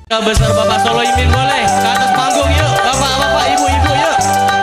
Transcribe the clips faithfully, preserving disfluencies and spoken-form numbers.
Besar Bapak Solo Imin boleh ke atas panggung yuk, bapak-bapak, ibu-ibu yuk.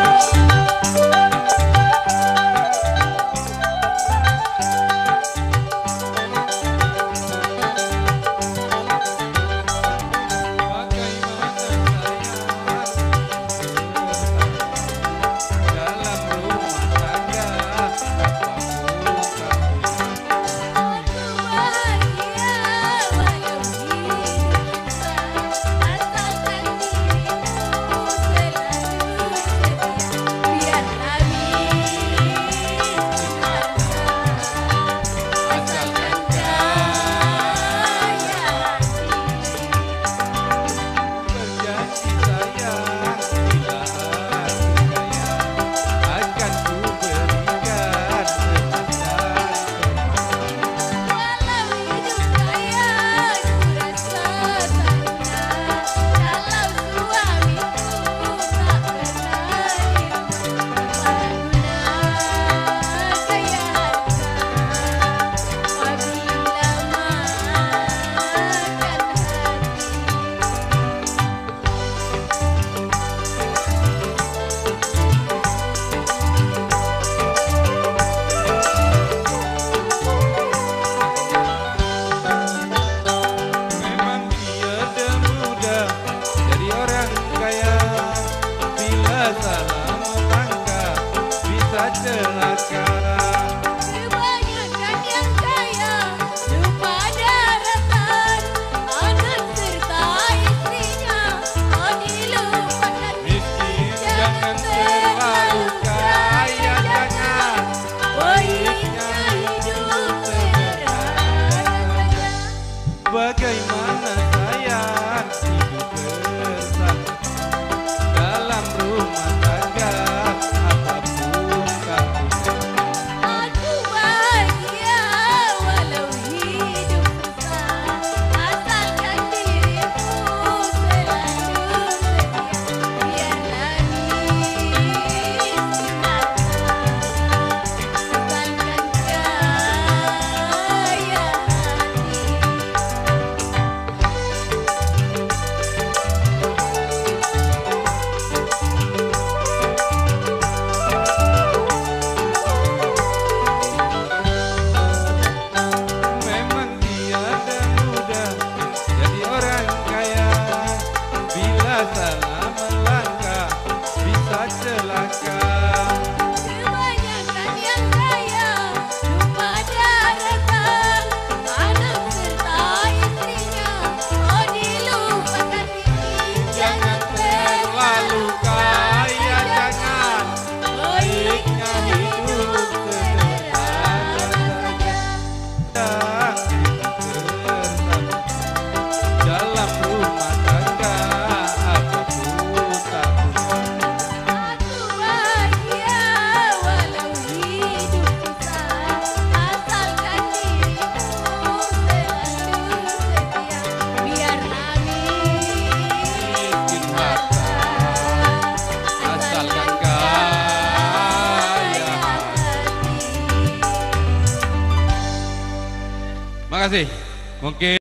Kebanyakan yang kaya lupa daratan, anak serta istrinya oh dilupakan. Miskin jangan terlalu kaya, jangan baiknya hidup sederhana. bagaimana sayang hidup bersama dalam rumah tangga apapun satunya. Aku bahagia walau hidup susah, asalkan dirimu selalu setia. Biarlah miskin asalkan kaya Memang tiada mudah jadi orang kaya, bila salah melangkah bisa celaka. Kebanyakan yang kaya lupa daratan, anak serta istrinya oh dilupakan. Miskin Jangan terlalu kaya, jangan baiknya hidup sederhana saja. dan hidup bersama dalam rumah tangga apapun satunya. Aku bahagia walau hidup susah, asalkan dirimu selalu setia. Biarlah miskin harta, Asalkan kaya hati. Makasih. Mungkin